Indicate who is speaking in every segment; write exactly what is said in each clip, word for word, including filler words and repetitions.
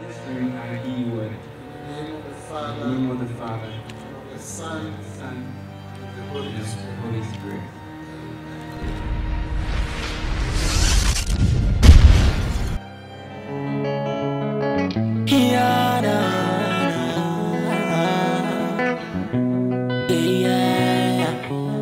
Speaker 1: Stirring our E word.
Speaker 2: In the name of the Father,
Speaker 1: In the name of the Father,
Speaker 2: the Son,
Speaker 1: the Son,
Speaker 2: and the Holy
Speaker 1: and the
Speaker 2: Spirit.
Speaker 1: Holy Spirit.
Speaker 3: Yeah, yeah.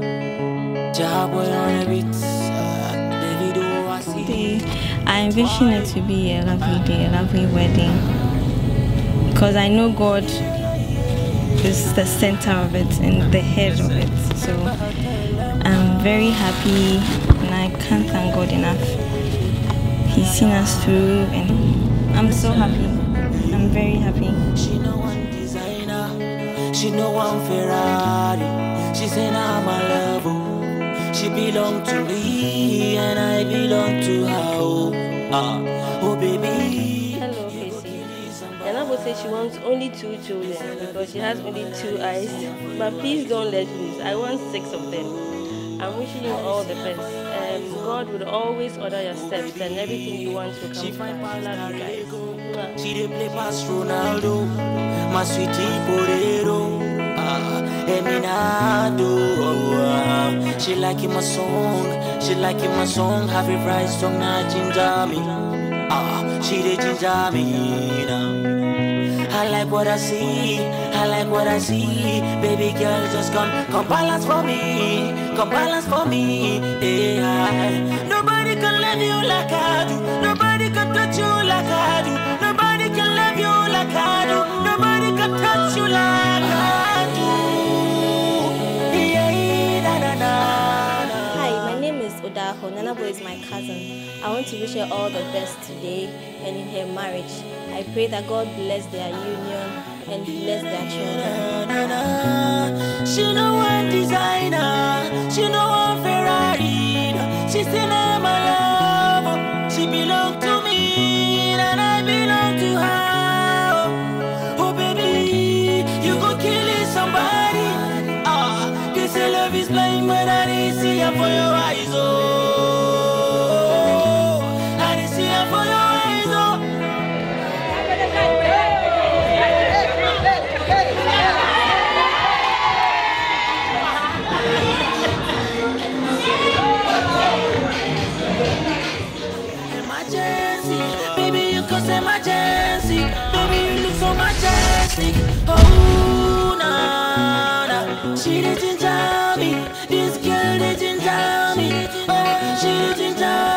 Speaker 4: I envision it to be a lovely day, a lovely wedding, because I know God is the center of it and the head of it. So I'm very happy, and I can't thank God enough. He's seen us through, and I'm so happy. I'm very happy.
Speaker 3: She no one designer, she no one Ferrari. She said I'm a lover. She belong to me, and I belong to her. Oh, uh, oh baby.
Speaker 5: Hello, Kwesi. Yanabo says she wants only two children because she has only two eyes. But please don't let loose. I want six of them. I'm wishing you all the best. Um, God will always order your steps, and everything you want will come fast. I love you guys.
Speaker 3: She dey play past Ronaldo, my sweetie potato. Ah, Eminado. She like my song, she like my song. Have a right song, not ginger me. Ah, she dey ginger me now. I like what I see, I like what I see. Baby girl, just come, come balance for me, come balance for me. Yeah. Nobody can love you like I do. Nobody can touch you like I do. Nobody can love you like I do. Nobody can touch you like I do. Yeah, da, da, da.
Speaker 6: Hi, my name is Odaho. Nanabo is my cousin. I want to wish her all the best today and in her marriage. I pray that God bless their union and bless their children.
Speaker 3: Na, na, na. She no one designer, she no one Ferrari. She said I'm a love. She belong to me and I belong to her. Oh baby, you go killing somebody. Ah, they say love is blind, but I didn't see her for your eyes. Oh, I didn't see her for your eyes. Oh. Emergency, baby, you cause emergency. Baby, you look so majestic. Oh, nah, nah. She didn't ginger me. This girl didn't ginger me. Oh, she didn't ginger me.